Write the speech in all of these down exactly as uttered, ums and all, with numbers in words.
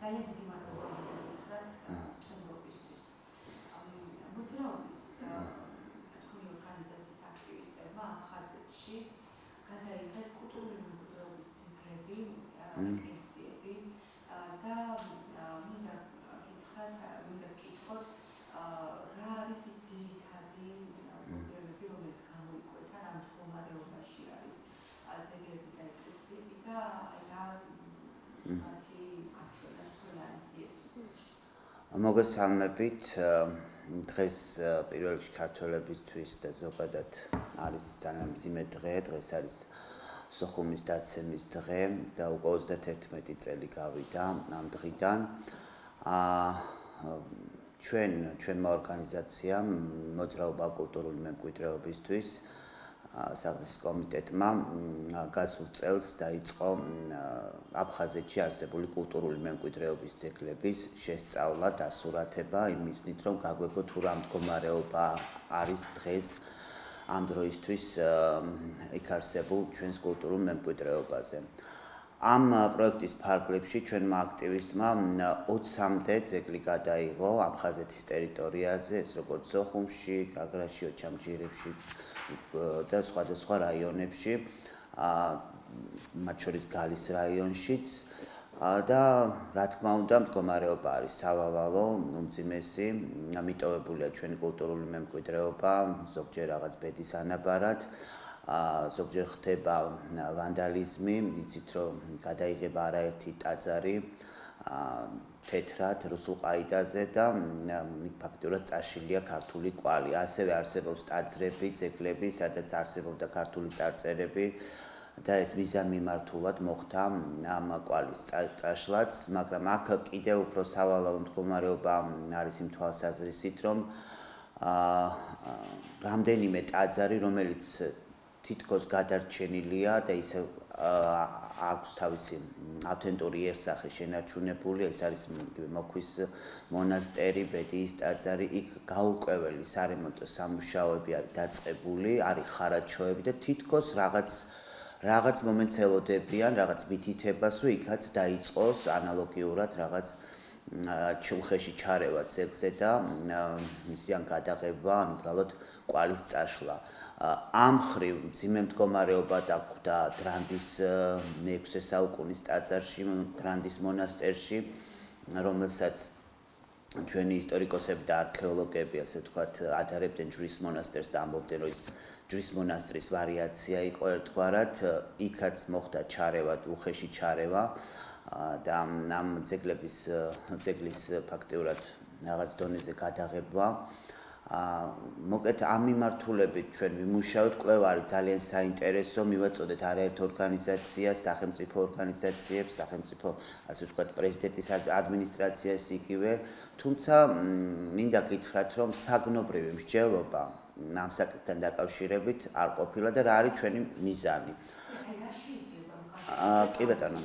ძალიან დიდი მადლობა გითხრათ სტუმრობისთვის. მოძრაობის თქვენი ორგანიზაციის აქტივისტებმა ხაზეთში გადაიღეს კულტურული მემკვიდრეობის ძეგლები, ეკლესიები და მინდა გითხრათ, მინდა გკითხოთ, რა არის ის ძირითადი პრობლემები, რომელიც გამოიკვეთა, რა მდგომარეობაში არის ძეგლები და ეკლესიები და რა მათი გაშენა მოგესალმებით. დღეს პირველ რიგში ქართველებისთვის და ზოგადად არის ძალიან მძიმე დღე. დღეს არის სოხუმის დაცემის დღე და უკვე ოცდაათი წელი გავიდა ამ დღიდან. ჩვენ ჩვენმა ორგანიზაციამ მოძრაობა კულტურული მემკვიდრეობისთვის სახლის კომიტეტმა გასულ წელს დაიწყო აფხაზეთში არსებული კულტურული მემკვიდრეობის ძეგლების შესწავლა, დასურათება იმის მით, რომ გაგვეგოთ თუ რა მდგომარეობა არის დღეს ამ დროისთვის იქ არსებულ ჩვენს კულტურულ მემკვიდრეობაზე. ამ პროექტის ფარგლებში ჩვენმა აქტივისტმა ოცამდე ძეგლი გადაიღო აფხაზეთის ტერიტორიაზე, ეს როგორც სოხუმში, გაგრაში, ოჩამჯირებში და სხვადასხვა რაიონებში, მათ შორის გალის რაიონშიც და რა თქმა უნდა მდგომარეობა არის სავალალო, უმძიმესი, მიტოვებულია ჩვენი კულტურული მემკვიდრეობა, ზოგჯერ რაღაც ბედის ანაბარად, ზოგჯერ ხდება ვანდალიზმი, იცით რომ გადაიღება არაერთი ტაძარი თეთრად რუსულ ყაიდაზე და ფაქტობრივად წაშლილია ქართული კვალი. ასევე არსებობს ტაძრები, ძეგლები, სადაც არსებობდა ქართული წარწერები და ეს მიზანმიმართულად მოხდა ამ კვალის წაშლაც, მაგრამ აქ კიდევ უფრო სავალალო მდგომარეობა არის იმ თვალსაზრისით, რომ რამდენიმე ტაძარი, რომელიც თითქოს გადარჩენილია და ისევ აქვს თავისი ავთენტური იერსახე შენარჩუნებული, ეს არის მოქვის მონასტერი, ბედიის ტაძარი, იქ გაურკვეველი სარემონტო სამუშაოები არის დაწყებული, არის ხარაჩოები და თითქოს რაღაც რაღაც მომენტს ელოდებიან, რაღაც მითითებას, რომ იქაც დაიწყოს ანალოგიურად რაღაც ჩუხეში ჩარევა ძეგლზე და მისიან გადაღება, ან უბრალოდ კვალის წაშლა. ამ მხრივ მძიმე მდგომარეობა დაგვხვდა დრანდის მეექვსე საუკუნის ტაძარში, დრანდის მონასტერში, რომელსაც ჩვენი ისტორიკოსები და არქეოლოგები, ასე ვთქვათ, ადარებდნენ ჯვრის მონასტერს და ამბობდნენ, რომ ის ჯვრის მონასტრის ვარიაცია იყო ერთგვარად, იქაც მოხდა ჩარევა, უხეში ჩარევა და ამ ძეგლების ძეგლის ფაქტიურად რაღაც დონეზე გადაღება. მოკეთ ამ მიმართულებით ჩვენ ვიმუშავებთ, კვლევა არის ძალიან საინტერესო, მივაწოდეთ არაერთ ორგანიზაციას, სახელმწიფო ორგანიზაციებს, სახელმწიფო, ასე ვთქვათ, პრეზიდენტის ადმინისტრაციას იგივე, თუმცა მინდა გითხრათ, რომ საგნობრივი მსჯელობა ამ საკითხთან დაკავშირებით არ ყოფილა და რა არის ჩვენი მიზანი. კი ბატონო.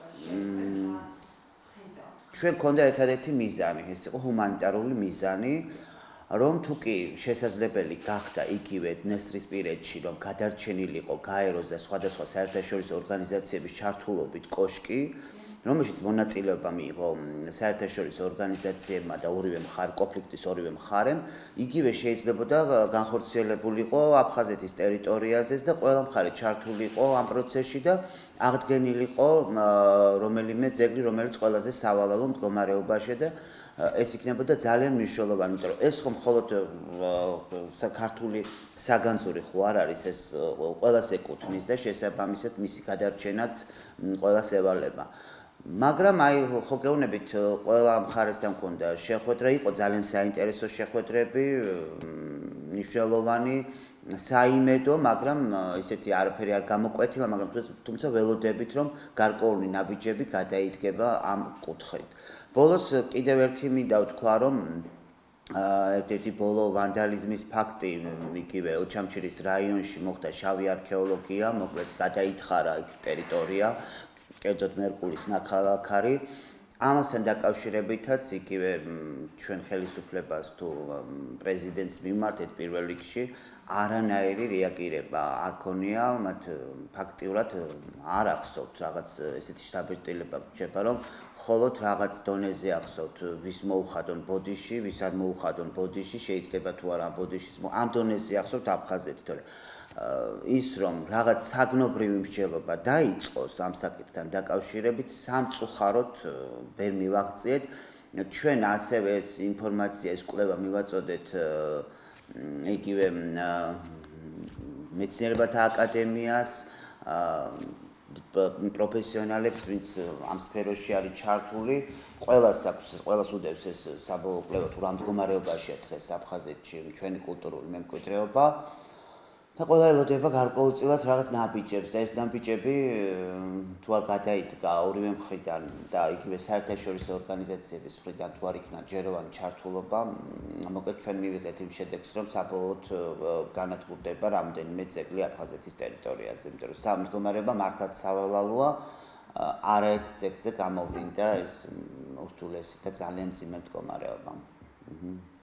ჩვენ გქონდა ერთადერთი მიზანი, ეს იყო ჰუმანიტარული მიზანი, რომ თუ კი შესაძლებელი გახდა იგივე დნესტრისპირეთში, რომ გადარჩენილიყო გაეროს და სხვადასხვა საერთაშორისო ორგანიზაციების ჩართულობით კოშკი, რომელშიც მონაწილეობა მიიღო საერთაშორისო ორგანიზაციებმა და ორივე მხარე, კონფლიქტის ორივე მხარემ, იგივე შეიძლებოდა განხორციელებულიყო აფხაზეთის ტერიტორიაზეც და ყველა მხარე ჩართულიყო ამ პროცესში და აღდგენილიყო რომელიმე ძეგლი, რომელიც ყველაზე სავალალო მდგომარეობაში და ეს იქნებოდა ძალიან მნიშვნელოვანი, იმიტომ რომ ეს ხომ მხოლოდ ქართული საგანძური ხო არ არის, ეს ყველას ეკუთვნის და შესაბამისად მისი გადარჩენაც ყველას ევალება. მაგრამ აი ხო გეუბნებით ყველა მხარესთან მქონდა შეხვედრა, იყო ძალიან საინტერესო შეხვედრები, მნიშვნელოვანი, საიმედო, მაგრამ ისეთი არაფერი არ გამოკვეთილა, მაგრამ თუმცა ველოდებით, რომ გარკვეული ნაბიჯები გადაიდგება ამ კუთხით. ბოლოს კიდევ ერთი მინდა ვთქვა, რომ ერთ-ერთი ბოლო ვანდალიზმის ფაქტი იგივე ოჩამჯირის რაიონში მოხდა შავი არქეოლოგია, მოკლედ გადაითხარა იქ ტერიტორია, კერძოდ მერყულის ნაქალაქარი ამასთან დაკავშირებითაც იგივე ჩვენ ხელისუფლებას თუ პრეზიდენტს მიმართეთ პირველ რიგში არანაირი რეაგირება არ ქონია, მათ ფაქტიურად არ ახსოვთ რაღაც ესეთი შთაბეჭდილება გრჩება, რომ მხოლოდ რაღაც დონეზე ახსოვთ ვის მოუხადონ ბოდიში, ვის არ მოუხადონ ბოდიში, შეიძლება თუ არა ბოდიშის ამ დონეზე ახსოვთ აფხაზეთი, თორე ის რომ რაღაც საგნობრივი მსჯელობა დაიწყოს ამ საკითხთან დაკავშირებით სამწუხაროდ ვერ მივაღწიეთ ჩვენ ასევე ეს ინფორმაცია ეს კვლევა მივაწოდეთ იგივე მეცნიერებათა აკადემიას პროფესიონალებს ვინც ამ სფეროში არის ჩართული ყველას აქვს ყველას უდევს ეს საბოლოო კვლევა თუ რა მდგომარეობაშია დღეს აფხაზეთში ჩვენი კულტურული მემკვიდრეობა და ყველა ელოდება გარკვეულწილად რაღაც ნაბიჯებს და ეს ნაბიჯები თუ არ გადაიდგა ორივე მხრიდან და იგივე საერთაშორისო ორგანიზაციების მხრიდან თუ არ იქნა ჯეროვანი ჩართულობა, მოკლედ ჩვენ მივიღეთ იმ შედეგს, რომ საბოლოოდ განადგურდება რამდენიმე ძეგლი აფხაზეთის ტერიტორიაზე, იმიტომ რომ სამდგომარეობა მართლაც სავალალოა, არაერთ ძეგლზე გამოვლინდა ეს ურთულესი და ძალიან მძიმე მდგომარეობა.